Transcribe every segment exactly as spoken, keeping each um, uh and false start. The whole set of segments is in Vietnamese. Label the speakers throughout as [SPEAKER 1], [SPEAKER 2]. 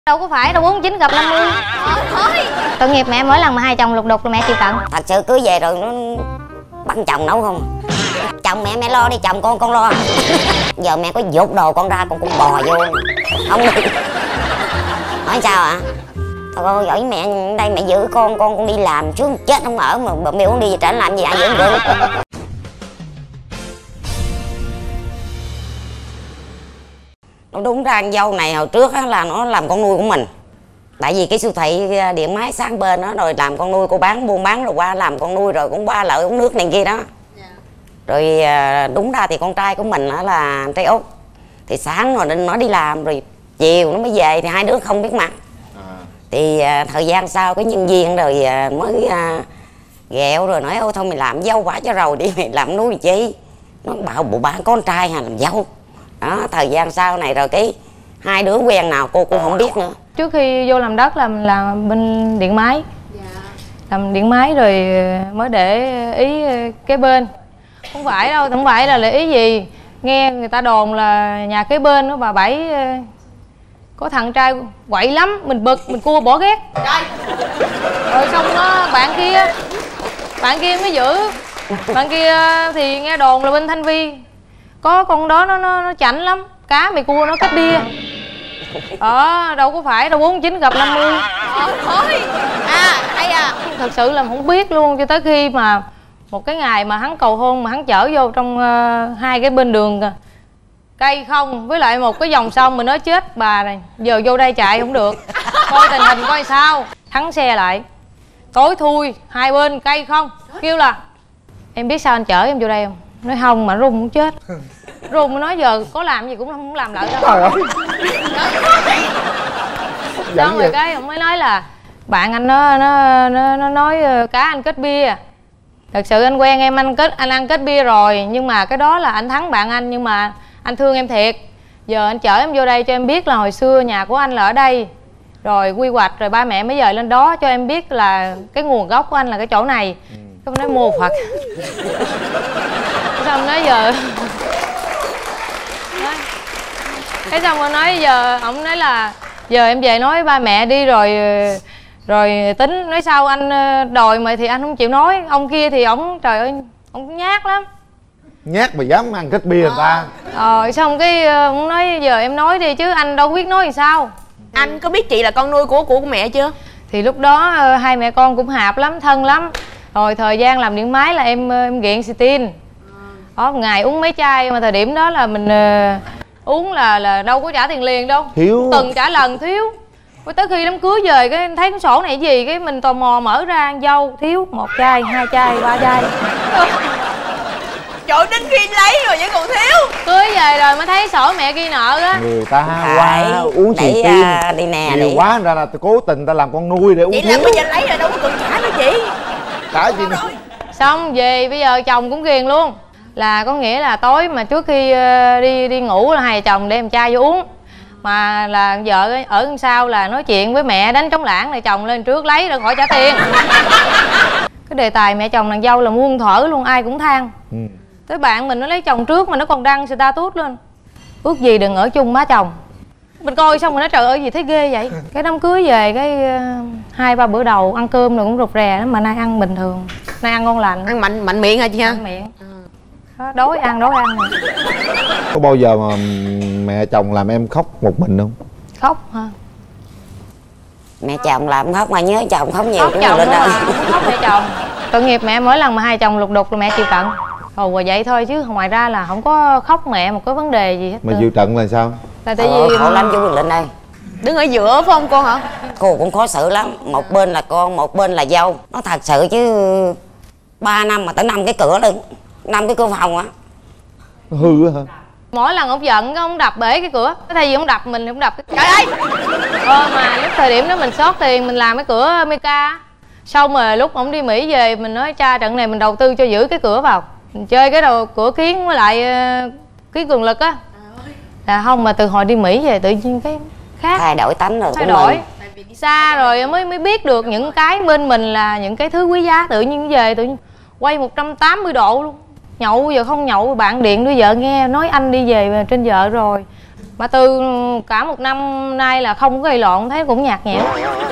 [SPEAKER 1] Đâu có phải đâu, bốn mươi chín gặp năm mươi. Thôi tội nghiệp mẹ, mỗi lần mà hai chồng lục đục là mẹ chịu cận.
[SPEAKER 2] Thật sự cưới về rồi nó bắt chồng nấu không. Chồng mẹ mẹ lo đi, chồng con con lo. Giờ mẹ có dột đồ con ra con cũng bò vô không đi. Nói sao ạ? Thôi con giỏi mẹ đây mẹ giữ con, con con đi làm trước chết không ở mà mẹ không đi về trển làm gì ai giữ được. Nó đúng ra con dâu này hồi trước á, là nó làm con nuôi của mình. Tại vì cái siêu thị điện máy sáng bên đó rồi làm con nuôi, cô bán buôn bán rồi qua làm con nuôi rồi cũng ba lợi uống nước này kia đó. Rồi đúng ra thì con trai của mình đó là trai út. Thì sáng rồi nó đi làm rồi chiều nó mới về thì hai đứa không biết mặt. Thì thời gian sau cái nhân viên rồi mới ghẹo rồi nói ôi thôi mày làm dâu quả cho rồi đi, mày làm nuôi chi. Nó bảo bộ ba con trai hà làm dâu. Đó, thời gian sau này rồi cái hai đứa quen nào cô cũng không biết nữa.
[SPEAKER 1] Trước khi vô làm đất làm làm bên điện máy. Dạ. Làm điện máy rồi mới để ý kế bên. Không phải đâu, không phải là để ý gì. Nghe người ta đồn là nhà kế bên đó bà Bảy có thằng trai quậy lắm, mình bực, mình cua bỏ ghét. Trời. Rồi xong đó bạn kia, bạn kia mới giữ. Bạn kia thì nghe đồn là bên Thanh Vi có con đó nó nó, nó chảnh lắm, cá mày cua nó kết bia. Ờ đâu có phải đâu, bốn mươi chín gặp năm mươi. Thôi à hay à. Thật sự là không biết luôn cho tới khi mà một cái ngày mà hắn cầu hôn mà hắn chở vô trong uh, hai cái bên đường cây không với lại một cái dòng sông, mình nói chết bà này giờ vô đây chạy không được, coi tình hình coi sao. Thắng xe lại tối thui hai bên cây không, kêu là em biết sao anh chở em vô đây không, nói không mà run muốn chết. Run nói giờ có làm gì cũng không làm lại đâu. Trời ơi. Xong rồi cái ông mới nói là bạn anh nó nó nó, nó nói cá anh kết bia. Thật sự anh quen em, anh kết anh ăn kết bia rồi, nhưng mà cái đó là anh thắng bạn anh, nhưng mà anh thương em thiệt. Giờ anh chở em vô đây cho em biết là hồi xưa nhà của anh là ở đây, rồi quy hoạch rồi ba mẹ mới dời lên đó, cho em biết là cái nguồn gốc của anh là cái chỗ này. Cái nói mô Phật. Xong nói giờ cái xong rồi nói giờ ông nói là giờ em về nói ba mẹ đi rồi rồi tính. Nói sao anh đòi mày thì anh không chịu nói. Ông kia thì ổng trời ơi ổng nhát lắm.
[SPEAKER 3] Nhát mà dám ăn kết bia người ta.
[SPEAKER 1] Ờ xong cái ông nói giờ em nói đi chứ anh đâu biết nói làm sao.
[SPEAKER 4] Anh có biết chị là con nuôi của của mẹ chưa?
[SPEAKER 1] Thì lúc đó hai mẹ con cũng hạp lắm, thân lắm. Rồi thời gian làm điện máy là em em nghiện xì tin. Đó, một ngày uống mấy chai mà thời điểm đó là mình uh, uống là là đâu có trả tiền liền đâu.
[SPEAKER 3] Thiếu.
[SPEAKER 1] Từng trả lần thiếu. Với tới khi đám cưới về cái thấy cái sổ này gì cái mình tò mò mở ra dâu thiếu một chai, hai chai, ba chai.
[SPEAKER 4] Trời đến khi lấy rồi vẫn còn thiếu.
[SPEAKER 1] Cưới về rồi mới thấy sổ mẹ ghi nợ á.
[SPEAKER 3] Người ta qua uống xì tin
[SPEAKER 2] uh, đi nè
[SPEAKER 3] nhiều
[SPEAKER 2] đi.
[SPEAKER 3] quá ra là cố tình ta làm con nuôi để uống
[SPEAKER 4] vậy
[SPEAKER 3] thiếu.
[SPEAKER 4] là bây giờ lấy rồi đâu có cần trả nữa chị.
[SPEAKER 3] Trả gì nữa.
[SPEAKER 1] Xong về bây giờ chồng cũng ghiền luôn. Là có nghĩa là tối mà trước khi uh, đi đi ngủ là hai chồng đem chai vô uống. Mà là vợ ở đằng sau là nói chuyện với mẹ đánh trống lãng, này chồng lên trước lấy rồi khỏi trả tiền. Cái đề tài mẹ chồng nàng dâu là muôn thuở luôn, ai cũng than. Ừ. Tới bạn mình nó lấy chồng trước mà nó còn đăng status lên ước gì đừng ở chung má chồng. Mình coi xong rồi nói trời ơi gì thấy ghê vậy. Cái đám cưới về cái uh, hai ba bữa đầu ăn cơm rồi cũng rụt rè lắm, mà nay ăn bình thường, nay ăn ngon lành.
[SPEAKER 4] Ăn mạnh mạnh miệng hả chị ha?
[SPEAKER 1] Mạnh miệng. Đó, đói ăn đói ăn này.
[SPEAKER 3] Có bao giờ mà mẹ chồng làm em khóc một mình không?
[SPEAKER 1] Khóc hả?
[SPEAKER 2] Mẹ chồng làm khóc mà nhớ chồng khóc nhiều.
[SPEAKER 1] Khóc chồng lên đâu. Khóc mẹ chồng. Tội nghiệp mẹ, mỗi lần mà hai chồng lục đục là mẹ chịu trận. Ồ vậy thôi chứ ngoài ra là không có khóc mẹ một cái vấn đề gì hết.
[SPEAKER 3] Mà chịu trận là sao?
[SPEAKER 2] Là tại vì khổ lắm chú Quyền Linh ơi.
[SPEAKER 4] Đứng ở giữa phải không con hả?
[SPEAKER 2] Cô cũng khó xử lắm. Một bên là con, một bên là dâu. Nó thật sự chứ ba năm mà tới năm cái cửa luôn, năm cái cửa phòng á.
[SPEAKER 3] Hư á hả?
[SPEAKER 1] Mỗi lần ông giận ông đập bể cái cửa. Cái thay vì ông đập mình, ông đập cái...
[SPEAKER 4] Trời ơi!
[SPEAKER 1] Ờ mà lúc thời điểm đó mình xót tiền mình làm cái cửa Mika. Xong rồi lúc ông đi Mỹ về mình nói cha trận này mình đầu tư cho giữ cái cửa vào. Mình chơi cái đầu cửa kiến với lại uh, kiến cường lực á. Là không, mà từ hồi đi Mỹ về tự nhiên cái khác.
[SPEAKER 2] Thay đổi tánh rồi.
[SPEAKER 1] Thay đổi. Xa rồi mới mới biết được những cái bên mình là những cái thứ quý giá. Tự nhiên về tự nhiên quay một trăm tám mươi độ luôn. Nhậu giờ không nhậu, bạn điện đưa vợ nghe nói anh đi về trên vợ rồi. Mà từ cả một năm nay là không có gây lộn, thấy cũng nhạt nhẽo.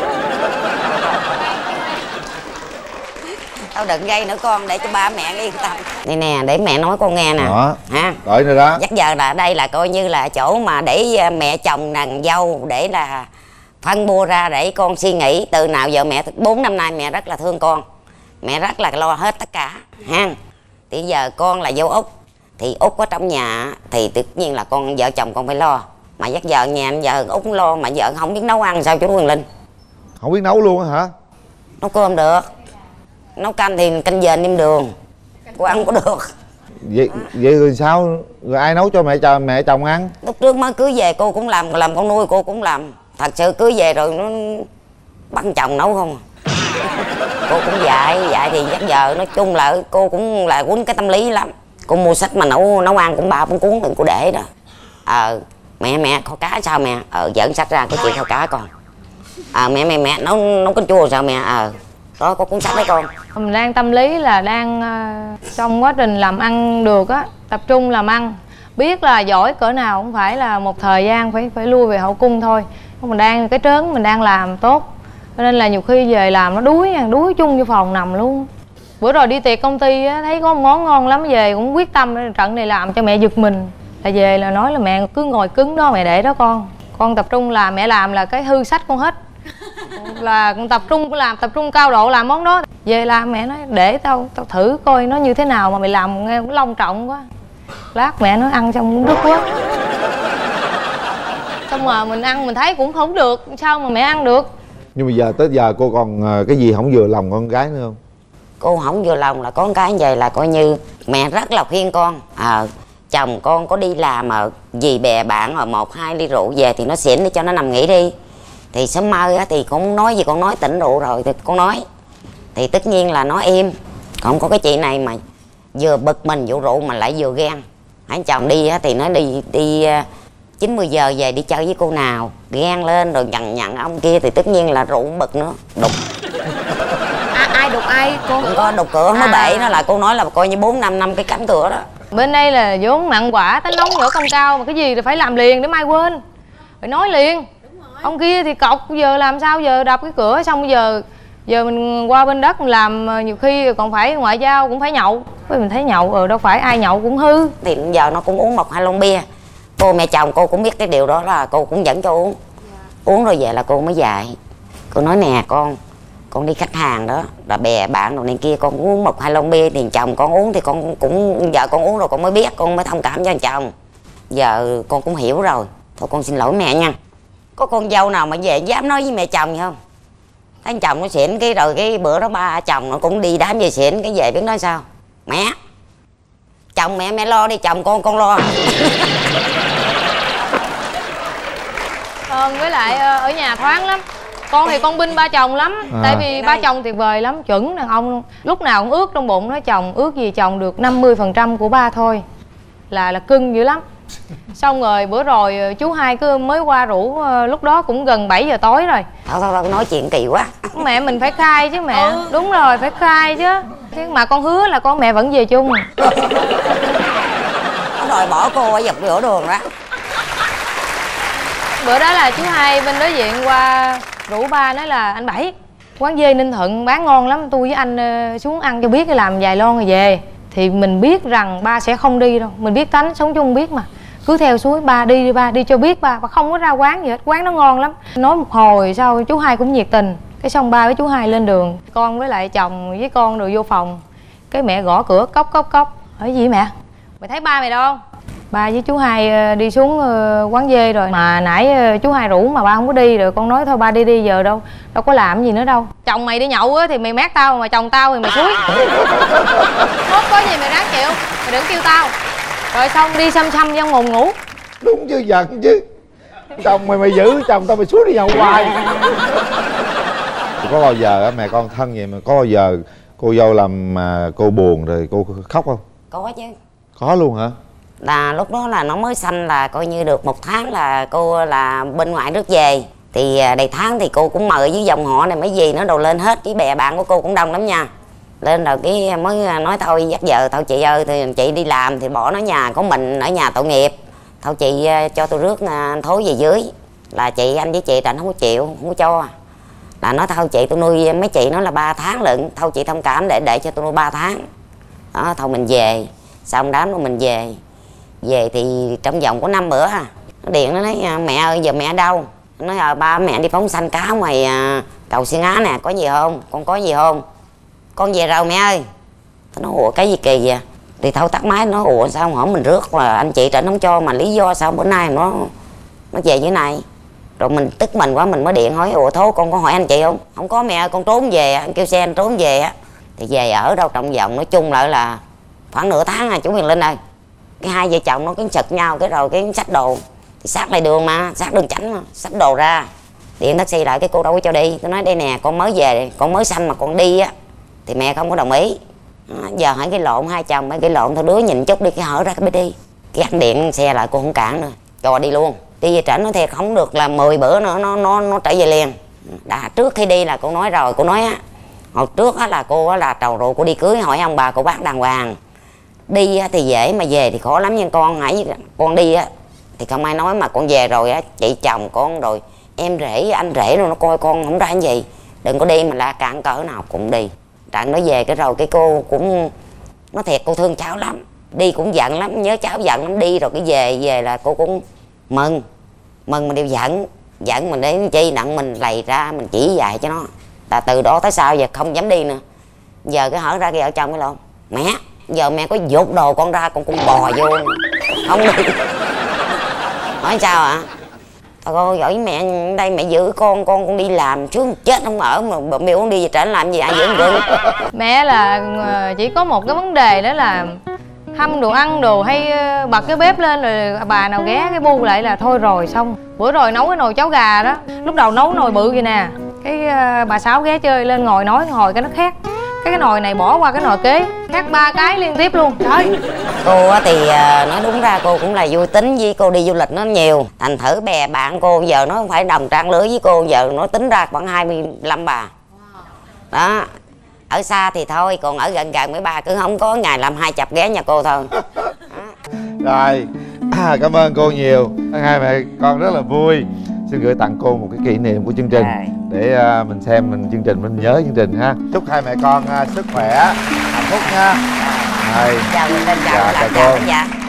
[SPEAKER 2] Tao đừng gây nữa con, để cho ba mẹ yên tâm. Đây nè, để mẹ nói con nghe nè.
[SPEAKER 3] Đó.
[SPEAKER 2] Ha.
[SPEAKER 3] Đợi nữa đó.
[SPEAKER 2] Chắc giờ là đây là coi như là chỗ mà để mẹ chồng nàng dâu, để là phân bua ra để con suy nghĩ. Từ nào giờ mẹ bốn năm nay mẹ rất là thương con, mẹ rất là lo hết tất cả ha. Thì giờ con là dâu Út, thì Út có trong nhà thì tất nhiên là con vợ chồng con phải lo. Mà dắt giờ nhà giờ Út lo mà vợ không biết nấu ăn sao chú Quyền Linh?
[SPEAKER 3] Không biết nấu luôn hả?
[SPEAKER 2] Nấu cơm được, nấu canh thì canh dền nêm đường, cô ăn có được.
[SPEAKER 3] Vậy, vậy rồi sao? Rồi ai nấu cho mẹ chồng mẹ chồng ăn?
[SPEAKER 2] Lúc trước mới cưới về cô cũng làm, làm con nuôi cô cũng làm. Thật sự cưới về rồi nó bắt chồng nấu không à. Cô cũng dạy, dạy thì dắt giờ nói chung là cô cũng là quýnh cái tâm lý lắm. Cô mua sách mà nấu nấu ăn cũng ba bốn cuốn đừng cô để đó. Ờ mẹ mẹ kho cá sao mẹ? Ờ dẫn sách ra cái chuyện kho cá con. Ờ mẹ mẹ mẹ nấu nấu canh chua sao mẹ? Ờ đó có cuốn sách đấy con.
[SPEAKER 1] Mình đang tâm lý là đang uh, trong quá trình làm ăn được á, tập trung làm ăn. Biết là giỏi cỡ nào cũng phải là một thời gian phải phải lui về hậu cung thôi. Mình đang cái trớn mình đang làm tốt, cho nên là nhiều khi về làm nó đuối, đuối chung vô phòng nằm luôn. Bữa rồi đi tiệc công ty á, thấy có một món ngon lắm, về cũng quyết tâm trận này làm cho mẹ giật mình. Là về là nói là mẹ cứ ngồi cứng đó, mẹ để đó con. Con tập trung làm, mẹ làm là cái hư sách con hết. Là con tập trung làm, tập trung cao độ làm món đó. Về làm mẹ nói để tao tao thử coi nó như thế nào mà mày làm nghe cũng long trọng quá. Lát mẹ nói ăn xong cũng đứt quá. Xong mà mình ăn mình thấy cũng không được, sao mà mẹ ăn được.
[SPEAKER 3] Nhưng mà giờ tới giờ cô còn cái gì không vừa lòng con gái nữa không?
[SPEAKER 2] Cô không vừa lòng là con cái như vậy là coi như mẹ rất là khuyên con. Ờ à, chồng con có đi làm ở gì bè bạn ở một hai ly rượu về thì nó xỉn để cho nó nằm nghỉ đi. Thì sớm mơ á, thì con nói gì con nói tỉnh rượu rồi thì con nói. Thì tất nhiên là nó im. Không có cái chị này mà vừa bực mình vụ rượu mà lại vừa ghen. Anh chồng đi á, thì nói đi đi chín mươi giờ về đi chơi với cô nào. Ghen lên rồi nhận nhận ông kia thì tất nhiên là rượu bực nữa. Đục.
[SPEAKER 4] À, ai đục ai cô?
[SPEAKER 2] Không có đục cửa mới bể nó là cô nói là coi như bốn năm năm cái cánh cửa đó.
[SPEAKER 1] Bên đây là vốn mặn quả, tánh nóng nhỏ công cao, mà cái gì thì phải làm liền để mai quên. Phải nói liền. Ông kia thì cọc, giờ làm sao giờ đập cái cửa xong giờ giờ mình qua bên đất mình làm nhiều khi còn phải ngoại giao cũng phải nhậu. Với mình thấy nhậu rồi đâu phải ai nhậu cũng hư.
[SPEAKER 2] Thì giờ nó cũng uống một hai lon bia. Cô mẹ chồng cô cũng biết cái điều đó là cô cũng dẫn cho uống. Uống rồi về là cô mới dạy. Cô nói nè con, con đi khách hàng đó, là bè bạn đồ này kia con uống một hai lon bia thì chồng con uống thì con cũng vợ con uống rồi con mới biết, con mới thông cảm cho anh chồng. Giờ con cũng hiểu rồi. Thôi con xin lỗi mẹ nha. Có con dâu nào mà về dám nói với mẹ chồng gì không? Thấy anh chồng nó xỉn cái rồi cái bữa đó ba chồng nó cũng đi đám về xỉn cái về biết nói sao? Mẹ, chồng mẹ mẹ lo đi, chồng con con lo.
[SPEAKER 1] Ờ, với lại ở nhà thoáng lắm. Con thì con binh ba chồng lắm. À. Tại vì ba chồng tuyệt vời lắm, chuẩn đàn ông luôn. Lúc nào cũng ước trong bụng nói chồng ước gì chồng được năm mươi phần trăm của ba thôi. Là là cưng dữ lắm. Xong rồi bữa rồi chú hai cứ mới qua rủ, lúc đó cũng gần bảy giờ tối rồi.
[SPEAKER 2] Thôi thôi thôi nói chuyện kỳ quá.
[SPEAKER 1] Mẹ mình phải khai chứ mẹ. Ừ. Đúng rồi, phải khai chứ. Chứ mà con hứa là con mẹ vẫn về chung.
[SPEAKER 2] Rồi bỏ cô ở dọc giữa đường đó.
[SPEAKER 1] Bữa đó là chú hai bên đối diện qua rủ ba nói là anh Bảy, quán dê Ninh Thuận bán ngon lắm, tôi với anh xuống ăn cho biết cái làm vài lon rồi về. Thì mình biết rằng ba sẽ không đi đâu, mình biết tánh sống chung biết mà. Cứ theo suối ba đi đi ba đi cho biết ba, ba không có ra quán gì hết, quán nó ngon lắm. Nói một hồi sau chú hai cũng nhiệt tình. Cái xong ba với chú hai lên đường, con với lại chồng với con rồi vô phòng. Cái mẹ gõ cửa cốc cốc cốc. Ở gì mẹ? Mày thấy ba mày đâu không? Ba với chú hai đi xuống quán dê rồi. Mà nãy chú hai rủ mà ba không có đi, rồi con nói thôi ba đi đi giờ đâu đâu có làm gì nữa đâu. Chồng mày đi nhậu á thì mày mát tao, mà chồng tao thì mày xúi. Không có gì mày ráng chịu, mày đừng kêu tao. Rồi xong đi xăm xăm trong ngủ ngủ.
[SPEAKER 3] Đúng chứ, giận chứ. Chồng mày mày giữ chồng tao mày suốt đi nhậu hoài. Có bao giờ mẹ con thân vậy mà có bao giờ cô dâu làm mà cô buồn rồi cô khóc không?
[SPEAKER 2] Có chứ.
[SPEAKER 3] Có luôn hả?
[SPEAKER 2] Là lúc đó là nó mới sanh là coi như được một tháng là cô là bên ngoại nước về. Thì đầy tháng thì cô cũng mời với dòng họ này mấy gì nó đồ lên hết. Với bè bạn của cô cũng đông lắm nha. Lên rồi cái mới nói thôi dắt vợ thôi chị ơi thì chị đi làm thì bỏ nó nhà có mình ở nhà tội nghiệp. thôi chị cho tôi rước thối về dưới. Là chị anh với chị anh không có chịu, không có cho. Là nói thôi chị tôi nuôi mấy chị nó là ba tháng lận, thôi chị thông cảm để để cho tôi nuôi ba tháng. Đó thôi mình về, xong đám rồi mình về. Về thì trong vòng có năm bữa à, nó điện nó nói mẹ ơi giờ mẹ ở đâu? Nó nói à, ba mẹ đi phóng sanh cá ngoài à, cầu Xuyên Á nè, có gì không? Con có gì không? Con về rồi mẹ ơi. Tôi nói ủa cái gì kỳ vậy? Thì thôi tắt máy, nó ủa sao không hỏi mình rước mà anh chị trịnh không cho, mà lý do sao bữa nay nó nó về như này. Rồi mình tức mình quá mình mới điện hỏi ủa thố con có hỏi anh chị không? Không có mẹ ơi, con trốn về, anh kêu xe anh trốn về á. Thì về ở đâu trong vòng nói chung lại là khoảng nửa tháng à chú Huyền Linh ơi. Cái hai vợ chồng nó cứ sực nhau cái rồi cái xách đồ thì sát lại đường mà, sát đường chánh mà, xách đồ ra. Điện taxi lại cái cô đâu có cho đi. Tôi nói đây nè con mới về, con mới sanh mà con đi á thì mẹ không có đồng ý. Giờ hỏi cái lộn hai chồng mấy cái lộn thôi đứa nhìn chút đi cái hở ra cái đi. Cái anh điện xe lại cô không cản nữa, cho đi luôn. Đi về trển nó thiệt không được là mười bữa nữa nó nó nó trở về liền. Đã trước khi đi là cô nói rồi, cô nói á hồi trước á là cô á là trầu rượu cô đi cưới hỏi ông bà cô bác đàng hoàng. Đi á thì dễ mà về thì khó lắm nha con, hãy con đi á thì không ai nói, mà con về rồi á chị chồng con rồi em rể anh rể rồi nó coi con không ra cái gì, đừng có đi mà la cản cỡ nào cũng đi. Trạng nó về cái rồi cái cô cũng nó thiệt cô thương cháu lắm, đi cũng giận lắm, nhớ cháu giận lắm. Đi rồi cái về về là cô cũng mừng mừng mà đều giận giận mình đến chi nặng mình lầy ra mình chỉ dạy cho nó. Là từ đó tới sau giờ không dám đi nữa. Giờ cái hở ra kia ở trong cái lộn mẹ giờ mẹ có dột đồ con ra con cũng bò vô không đi. Nói sao ạ? À? Thôi con giỏi mẹ đây mẹ giữ con con con đi làm chứ chết không ở mà mẹ con đi về trển làm gì ai giữ con.
[SPEAKER 1] Mẹ là chỉ có một cái vấn đề đó là hâm đồ ăn đồ hay bật cái bếp lên rồi bà nào ghé cái bu lại là thôi rồi xong. Bữa rồi nấu cái nồi cháo gà đó, lúc đầu nấu nồi bự vậy nè, cái bà Sáu ghé chơi lên ngồi nói ngồi cái nó khác. Cái cái nồi này bỏ qua cái nồi kế khác ba cái liên tiếp luôn. Trời.
[SPEAKER 2] Cô thì nói đúng ra cô cũng là vui tính, với cô đi du lịch nó nhiều, thành thử bè bạn cô giờ nó không phải đồng trang lứa với cô, giờ nó tính ra khoảng hai mươi lăm bà. Đó, ở xa thì thôi, còn ở gần gần mấy bà cứ không có ngày làm hai chập ghé nhà cô thôi.
[SPEAKER 3] Rồi, à, cảm ơn cô nhiều. Hai mẹ con rất là vui. Xin gửi tặng cô một cái kỷ niệm của chương trình để uh, mình xem mình chương trình mình nhớ chương trình ha. Chúc hai mẹ con uh, sức khỏe, hạnh phúc nha. Rồi.
[SPEAKER 2] Chào, chào, chào,
[SPEAKER 3] dạ,
[SPEAKER 2] chào,
[SPEAKER 3] chào cô.
[SPEAKER 2] Dạ.